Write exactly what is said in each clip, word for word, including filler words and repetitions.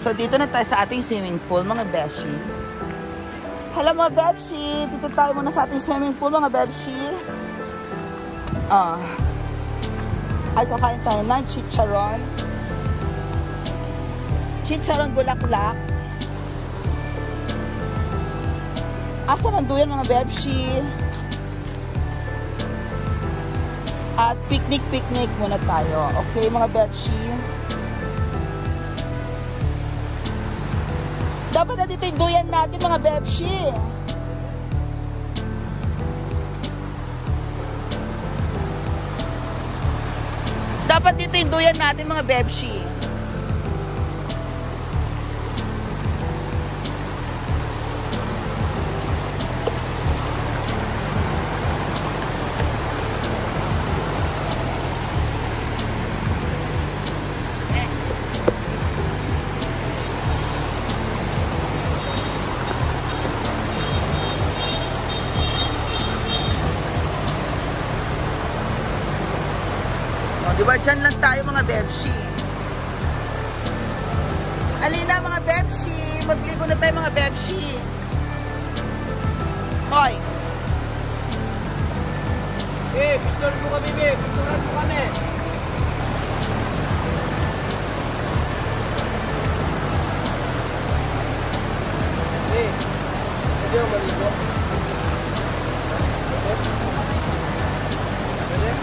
So, dito na tayo sa ating swimming pool, mga beshi. Hello, mga beshi! Dito tayo muna sa ating swimming pool, mga beshi. Ah. Ay, kakain tayo ng chicharon. Chicharon bulaklak. Asa nanduyan, mga beshi? At picnic-picnic muna tayo. Okay, mga beshi? Dapat na dito yung duyan natin, mga bebshi. Dapat dito yung duyan natin, mga bebshi. Diba, dyan lang tayo, mga bebshi. Alina, mga bebshi. Magligo na tayo, mga bebshi. Hoy. Eh, picture mo kami, be. Picturean mo kami. Eh, pwede yung maligo. Pwede? Pwede?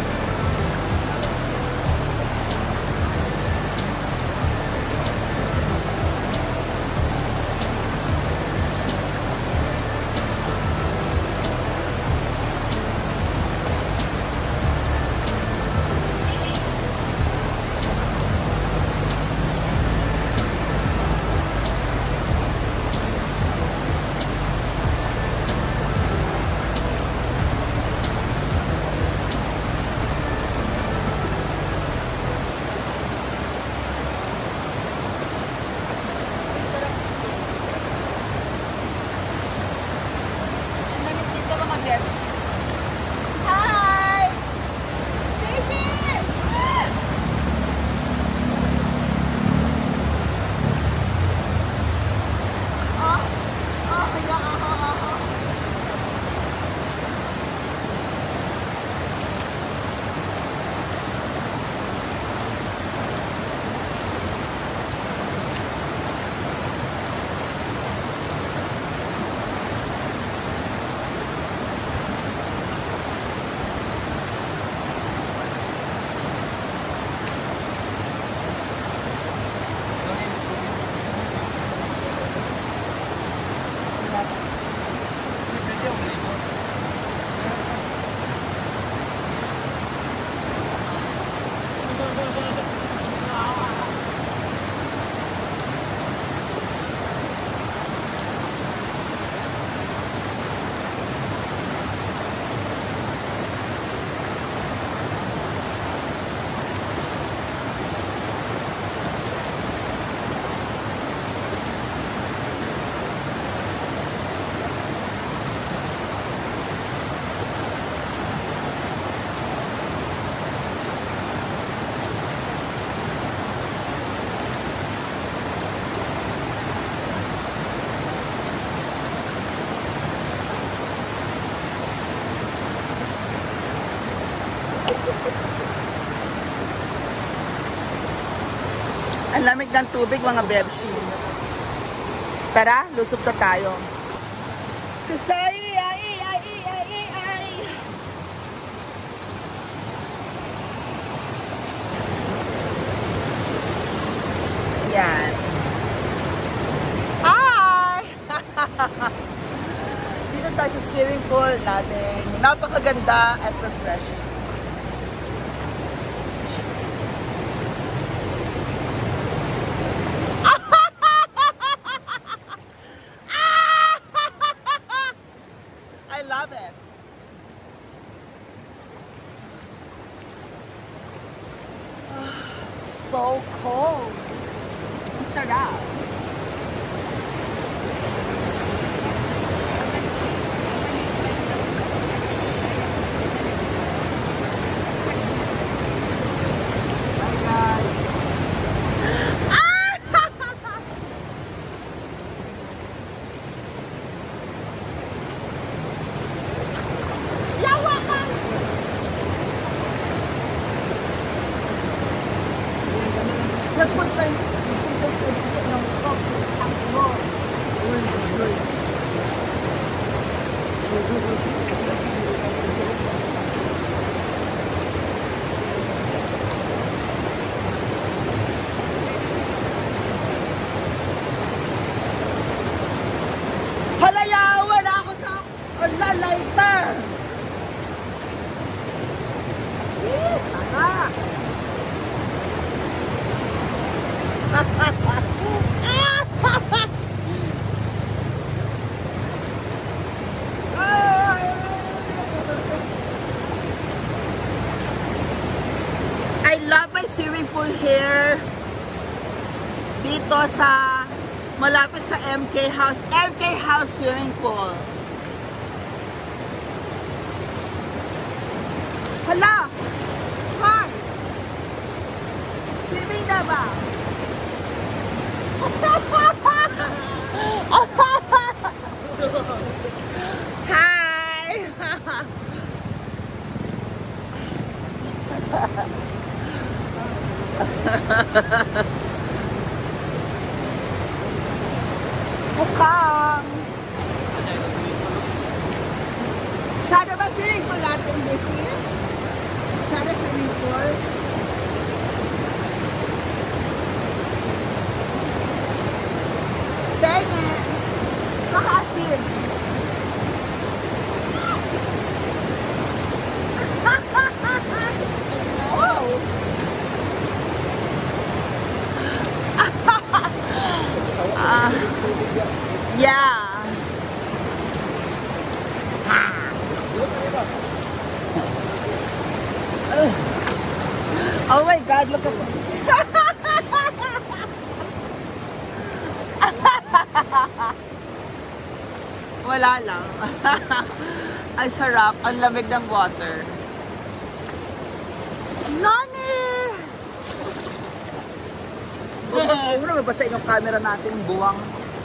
Ang lamig ng tubig, mga bebshi. Tara, lusog na tayo. Kasay, ay, ay, ay, ay, ay. Yan. Hi! Dito tayo sa swimming pool natin. Napakaganda at refreshing. So cold. Ang sarap. Punta yung punta yung punta ng ang mo. Uy, uy. Halayawan ako sa lighter. Aha. I love my swimming pool here. Dito sa malapit sa M K House. M K House swimming pool. Hala! Hi! Swimming na ba? Hi! Bukang! Sana ba swimming pool natin this year? Sana swimming pool? Dang it! Makasin! Wow! uh, yeah! Oh my God, look at wala lang. Ay, sarap. Ang lamig ng water. Nani! Ano ba sa inyong camera natin? Buwang.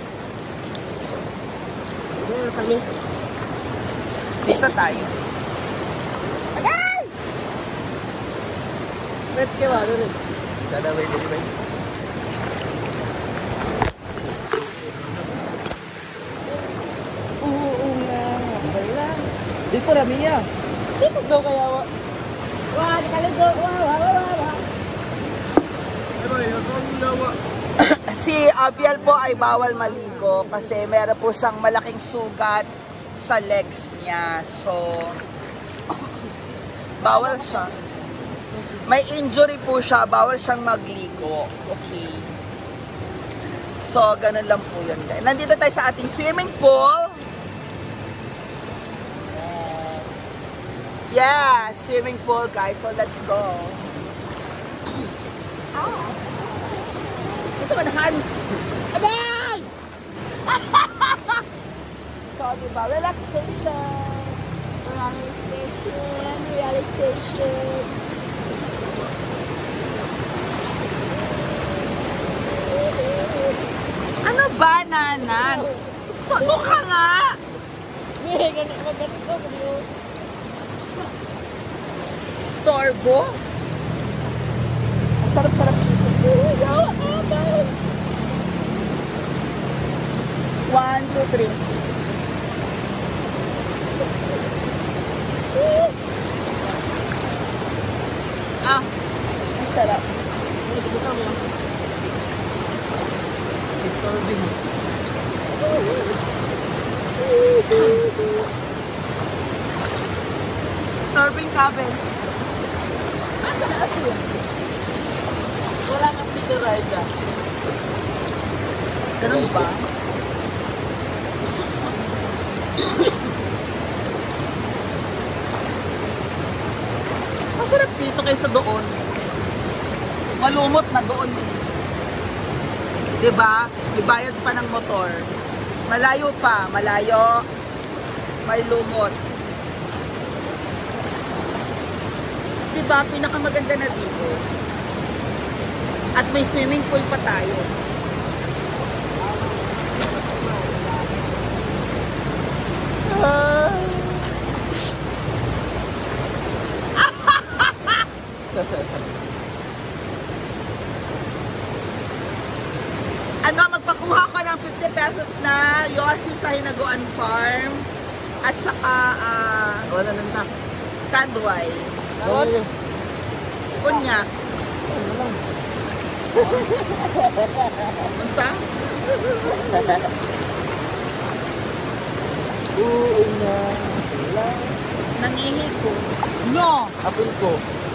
Dito kami. Dito tayo. Agay! Let's go, ano rin? Dadaway, dadaway. Oo nga. Wala. Dito ramiya. Dito daw kaya wa. Wah, di kaligo. Wah, wah, wah, wah. Si Abiel po ay bawal maligo kasi meron po siyang malaking sugat sa legs niya. So, bawal siya. May injury po siya, bawal siyang magligo. Okay. So, ganun lang po yun. Nandito tayo sa ating swimming pool. Yeah, swimming pool guys. So, let's go. Ah. Ito man, Hans. Again! So, diba? Relaxation. Relaxation. Relaxation. Ano ba, nanan? Pato ka nga! Eh, ganit mo, ganit mo. Storbo? Sarap-sarap dito. One, two, three. Ah, ang sarap. Disturbing. Disturbing cabin. Ano na kasi yun? Wala kang speaker ride ah. Ganun ba? Masarap dito kaysa doon. Malumot na doon. Diba? Ibayad pa ng motor. Malayo pa. Malayo. May lumot. Diba? Pinakamaganda na dito. At may swimming pool pa tayo. Ah. Ano, magpakuha ko ng fifty pesos na Yossi sa Hinaguan Farm. At saka, ah, Wala nang ta. Tandway. Wala. Kunya. Ano lang. Unsa? Uy na. Wala. Nangihi ko. No! Apil ko.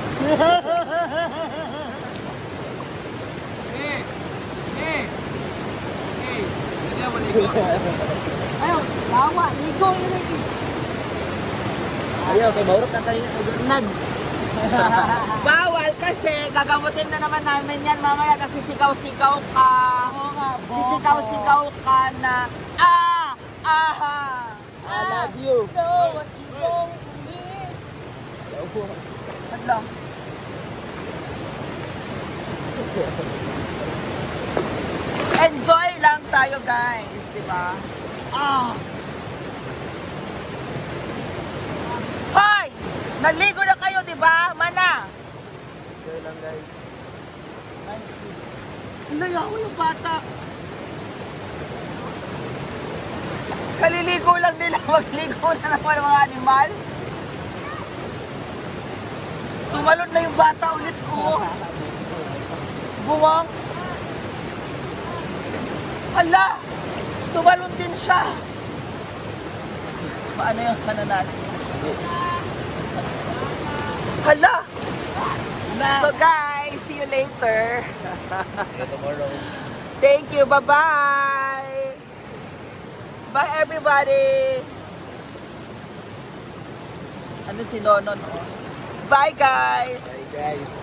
Eh! Eh! Eh! Hindi ako ligo. Ayaw, tawa. Ligo yun lagi. Ayaw, kay Baurot na tayo nag Bawal kasi gagamutin na naman namin yan mamaya kasi sigaw-sigaw ka. Oo nga, Sisigaw-sigaw ka na ah! Aha! I love you. No, what you don't need. Hala. Enjoy lang tayo guys, di ba? Ah! Hoy! Naligo na kayo, di ba? Mana! Okay lang guys. Nayaw yung bata. Kaliligo lang nila. Magligo na naman mga animal. Tumalon na yung bata ulit ko. Buwang. Hala! Tumalon din siya. Paano yung kanan natin? Hala! So guys, see you later. Tomorrow. Thank you. Bye-bye. Bye everybody. Ano si Nonon? Oh? Bye guys. Bye guys.